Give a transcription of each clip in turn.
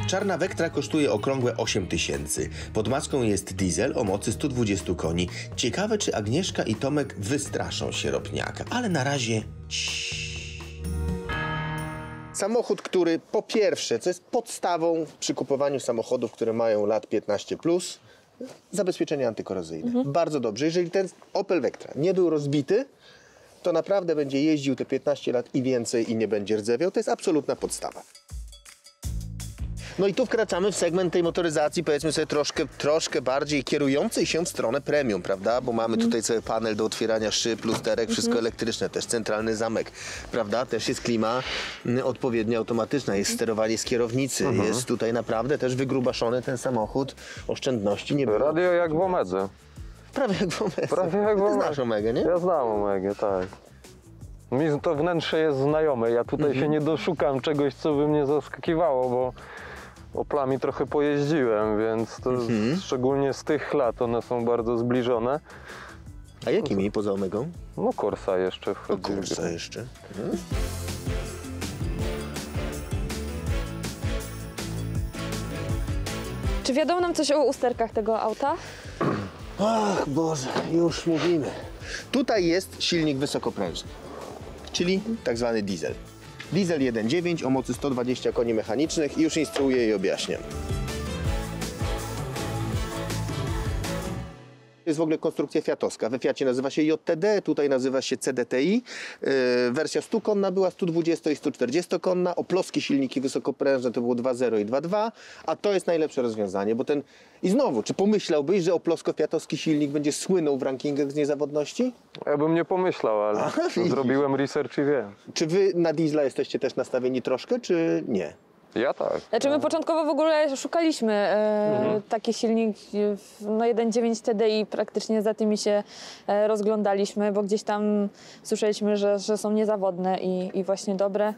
Czarna Vectra kosztuje okrągłe 8 000. Pod maską jest diesel o mocy 120 koni. Ciekawe, czy Agnieszka i Tomek wystraszą się Ropniaka, ale na razie samochód, który po pierwsze, co jest podstawą przy kupowaniu samochodów, które mają lat 15+, zabezpieczenie antykorozyjne. Bardzo dobrze. Jeżeli ten Opel Vectra nie był rozbity, to naprawdę będzie jeździł te 15 lat i więcej i nie będzie rdzewiał. To jest absolutna podstawa. No i tu wkraczamy w segment tej motoryzacji, powiedzmy sobie troszkę bardziej kierującej się w stronę premium, prawda? Bo mamy tutaj cały panel do otwierania szyb, lusterek, wszystko elektryczne, też centralny zamek, prawda? Też jest klima odpowiednio automatyczna, jest sterowanie z kierownicy, jest tutaj naprawdę też wygrubaszony ten samochód, oszczędności nie było. Radio jak w Omedze. Prawie jak w Omedze. Prawie jak w Omedze. Ty znasz Omegę, nie? Ja znam Omegę, tak. Mi to wnętrze jest znajome, ja tutaj się nie doszukam czegoś, co by mnie zaskakiwało, bo Oplami trochę pojeździłem, więc to szczególnie z tych lat one są bardzo zbliżone. A jakimi poza Omegą? No Corsa jeszcze wchodzi. No Corsa jeszcze. Czy wiadomo nam coś o usterkach tego auta? Ach Boże, już mówimy. Tutaj jest silnik wysokoprężny, czyli tak zwany diesel. Diesel 1.9 o mocy 120 koni mechanicznych i już instruuję i objaśniam. To jest w ogóle konstrukcja fiatowska. We Fiacie nazywa się JTD, tutaj nazywa się CDTI. Wersja 100-konna była, 120 i 140-konna. Oplowskie silniki wysokoprężne to było 2.0 i 2.2, a to jest najlepsze rozwiązanie, bo ten... I znowu, czy pomyślałbyś, że oplosko-fiatowski silnik będzie słynął w rankingach z niezawodności? Ja bym nie pomyślał, ale zrobiłem research i wiem. Czy wy na diesla jesteście też nastawieni troszkę, czy nie? Ja tak. Znaczy my początkowo w ogóle szukaliśmy taki silnik, no 1.9 TDI, praktycznie za tymi się rozglądaliśmy, bo gdzieś tam słyszeliśmy, że są niezawodne i właśnie dobre.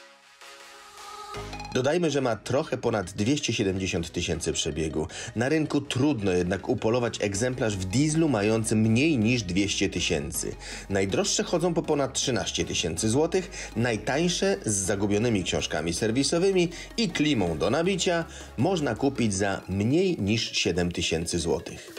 Dodajmy, że ma trochę ponad 270 000 przebiegu. Na rynku trudno jednak upolować egzemplarz w dieslu mający mniej niż 200 000. Najdroższe chodzą po ponad 13 000 zł, najtańsze z zagubionymi książkami serwisowymi i klimą do nabicia można kupić za mniej niż 7 000 zł.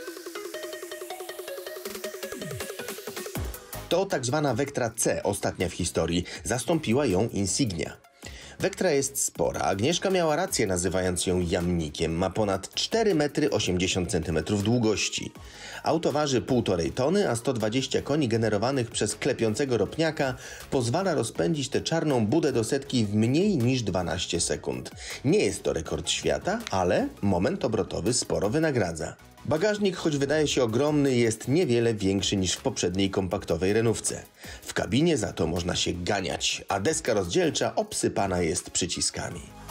To tak zwana Vectra C, ostatnia w historii, zastąpiła ją Insignia. Vectra jest spora. Agnieszka miała rację, nazywając ją jamnikiem. Ma ponad 4,80 m długości. Auto waży 1,5 tony, a 120 koni generowanych przez klepiącego Ropniaka pozwala rozpędzić tę czarną budę do setki w mniej niż 12 sekund. Nie jest to rekord świata, ale moment obrotowy sporo wynagradza. Bagażnik, choć wydaje się ogromny, jest niewiele większy niż w poprzedniej kompaktowej Renówce. W kabinie za to można się ganiać, a deska rozdzielcza obsypana jest przyciskami.